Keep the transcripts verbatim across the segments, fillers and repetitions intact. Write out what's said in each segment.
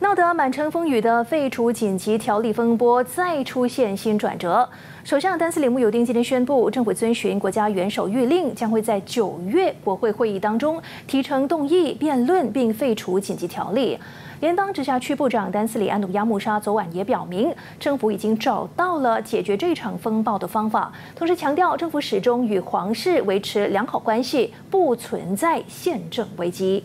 闹得满城风雨的废除紧急条例风波再出现新转折。首相丹斯里慕尤丁今天宣布，政府遵循国家元首谕令，将会在九月国会会议当中提呈动议辩论，并废除紧急条例。联邦直辖区部长丹斯里安努亚穆沙昨晚也表明，政府已经找到了解决这场风暴的方法，同时强调政府始终与皇室维持良好关系，不存在宪政危机。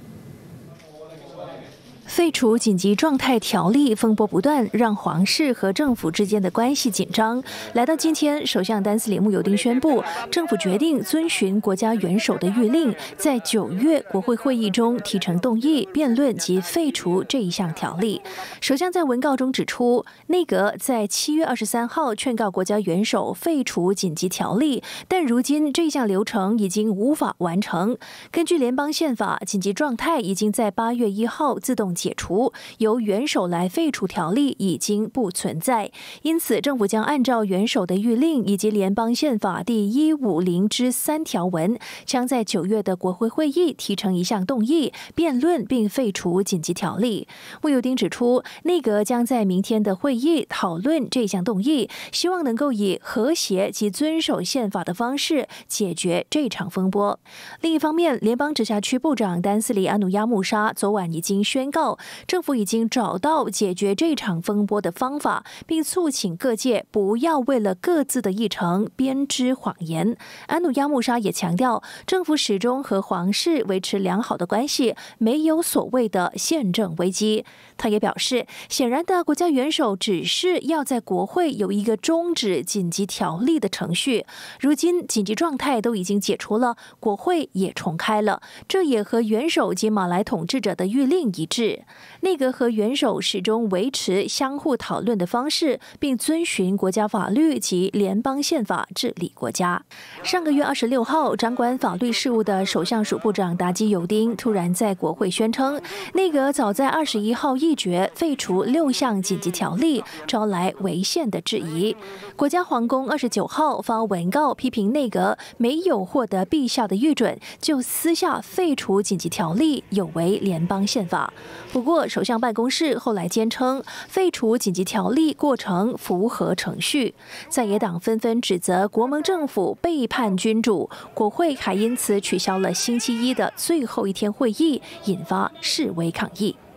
废除紧急状态条例风波不断，让皇室和政府之间的关系紧张。来到今天，首相丹斯里慕尤丁宣布，政府决定遵循国家元首的谕令，在九月国会会议中提呈动议辩论及废除这一项条例。首相在文告中指出，内阁在七月二十三号劝告国家元首废除紧急条例，但如今这项流程已经无法完成。根据联邦宪法，紧急状态已经在八月一号自动 解除，由元首来废除条例已经不存在，因此政府将按照元首的谕令以及联邦宪法第一五零之三条文，将在九月的国会会议提成一项动议，辩论并废除紧急条例。慕尤丁指出，内阁将在明天的会议讨论这项动议，希望能够以和谐及遵守宪法的方式解决这场风波。另一方面，联邦直辖区部长丹斯里安努亚穆沙昨晚已经宣告， 政府已经找到解决这场风波的方法，并促请各界不要为了各自的议程编织谎言。安努亚穆沙也强调，政府始终和皇室维持良好的关系，没有所谓的宪政危机。他也表示，显然的，国家元首只是要在国会有一个终止紧急条例的程序。如今紧急状态都已经解除了，国会也重开了，这也和元首及马来统治者的谕令一致。 内阁和元首始终维持相互讨论的方式，并遵循国家法律及联邦宪法治理国家。上个月二十六号，掌管法律事务的首相署部长达基尤丁突然在国会宣称，内阁早在二十一号议决废除六项紧急条例，招来违宪的质疑。国家皇宫二十九号发文告批评内阁没有获得陛下的预准，就私下废除紧急条例，有违联邦宪法。不过， 首相办公室后来坚称，废除紧急条例过程符合程序。在野党纷纷指责国盟政府背叛君主，国会还因此取消了星期一的最后一天会议，引发示威抗议。